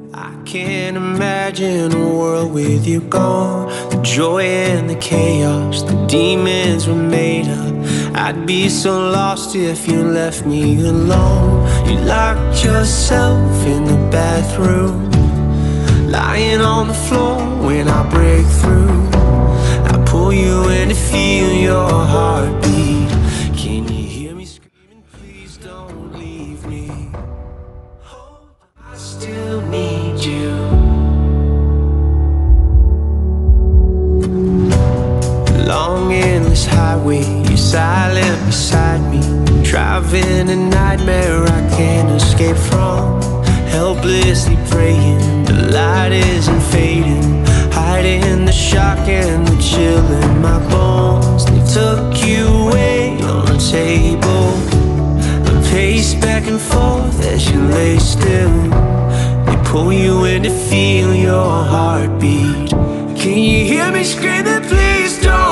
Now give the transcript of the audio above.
I can't imagine a world with you gone. The joy and the chaos, the demons were made up. I'd be so lost if you left me alone. You locked yourself in the bathroom, lying on the floor when I break through. I pull you in to feel your heartbeat. Can you hear me screaming, please don't leave me? I still need you. Long endless highway, you're silent beside me. Driving a nightmare I can't escape from. Helplessly praying, the light isn't fading. Hiding the shock and the chill in my bones. They took you away on the table. I pace back and forth as you lay still. They pull you in to feel your heartbeat. Can you hear me screaming, please don't